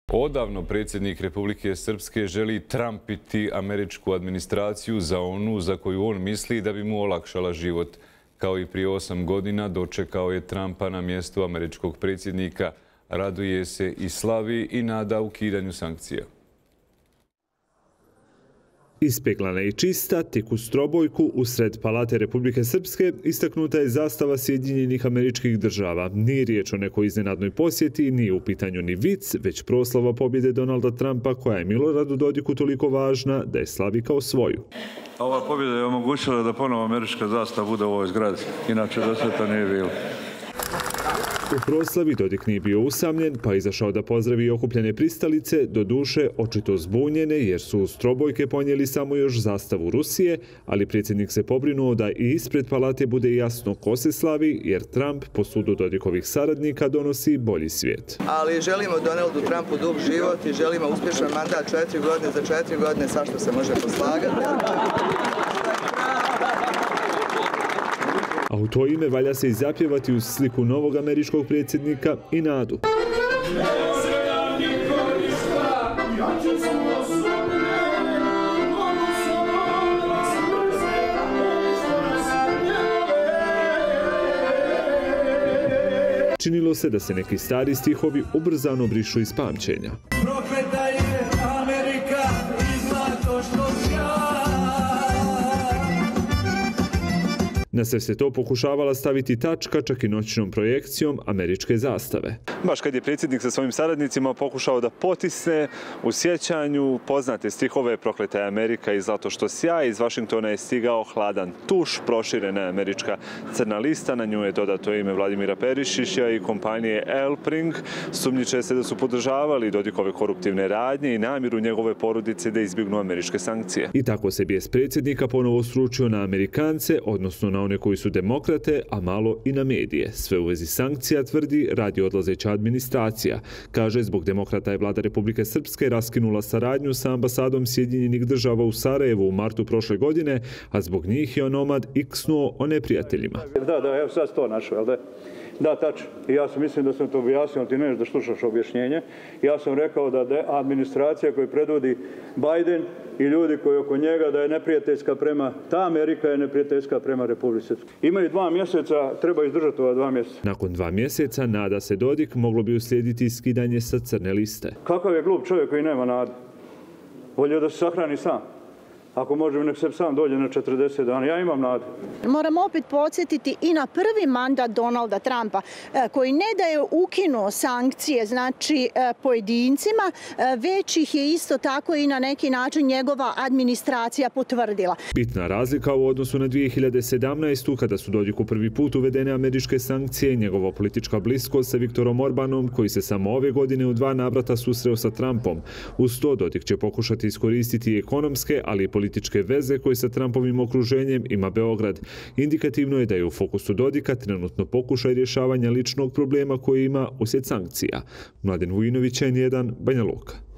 Odavno predsjednik Republike Srpske želi trampiti američku administraciju za onu za koju on misli da bi mu olakšala život. Kao i prije 8 godina dočekao je Trumpa na mjestu američkog predsjednika. Raduje se i slavi i nada ukidanju sankcija. Ispeglana i čista, tek uz trobojku, usred Palate Republike Srpske, istaknuta je zastava Sjedinjenih Američkih Država. Nije riječ o nekoj iznenadnoj posjeti, nije u pitanju ni vic, već proslava pobjede Donalda Trumpa, koja je Miloradu Dodiku toliko važna da je slavi kao svoju. Ova pobjeda je omogućila da ponovo američka zastava bude u ovoj zgradi. Inače do sveta nije bilo. U proslavi Dodik nije bio usamljen, pa izašao da pozdravi okupljene pristalice, doduše očito zbunjene jer su uz trobojke ponijeli samo još zastavu Rusije, ali predsjednik se pobrinuo da i ispred palate bude jasno ko se slavi, jer Trump, po sudu Dodikovih saradnika, donosi bolji svijet. Ali želimo Donaldu Trumpu dug život i želimo uspješan mandat 4 godine, za 4 godine svašta se može poslagati. A u to ime valja se i zapjevati uz sliku novog američkog predsjednika i nadu. Činilo se da se neki stari stihovi ubrzano brišu iz pamćenja. Prokleta je Amerika i zlato što sjaja. Na sve se to pokušavala staviti tačka čak i noćnom projekcijom američke zastave. Baš kad je predsjednik sa svojim saradnicima pokušao da potisne u sjećanju poznate stihove Prokleta je Amerika i zlato što sjaja, iz Vašingtona je stigao hladan tuš, proširena je američka crna lista, na nju je dodato ime Vladimira Perišića i kompanije Elpring. Sumnjiče se da su podržavali Dodikove koruptivne radnje i namjeru njegove porodice da izbjegnu američke sankcije. I tako se bijes predsjednika ponovo sručio na Amerikance, odnosno na one koji su demokrate, a malo i na medije. Sve u vezi sankcija, tvrdi, radi odlazeća administracija. Kaže, zbog demokrata je vlada Republike Srpske raskinula saradnju sa ambasadom Sjedinjenih Država u Sarajevu u martu prošle godine, a zbog njih je onomad iksnuo o neprijateljima. Da, evo sad to našao, jel da? Da, tačno. I ja mislim da sam to objasnio, ti neš da slušaš objašnjenje. Ja sam rekao da administracija koju predvodi Biden i ljudi koji oko njega, da je neprijateljska prema, ta Amerika je neprijateljska prema Republici Srpskoj. Imaju 2 mjeseca, treba izdržati ova 2 mjeseca. Nakon 2 mjeseca, nada se Dodik, moglo bi uslijediti skidanje sa crne liste. Kakav je glup čovjek koji nema nade? Volio da se sahrani sam. Ako može, nek se sam dođe na 40 dana. Ja imam nadu. Moram opet podsjetiti i na prvi mandat Donalda Trumpa, koji ne da je ukinuo sankcije, znači pojedincima, već ih je isto tako i na neki način njegova administracija potvrdila. Bitna razlika u odnosu na 2017. kada su Dodiku prvi put uvedene američke sankcije, njegova politička bliskost sa Viktorom Orbanom, koji se samo ove godine u 2 navrata susreo sa Trumpom. Uz to Dodik će pokušati iskoristiti ekonomske, ali i političke veze koje sa Trumpovim okruženjem ima Beograd. Indikativno je da je u fokusu Dodika trenutno pokušaj rješavanja ličnog problema koji ima uslijed sankcija. Mladen Vujinović, N1, Banja Luka.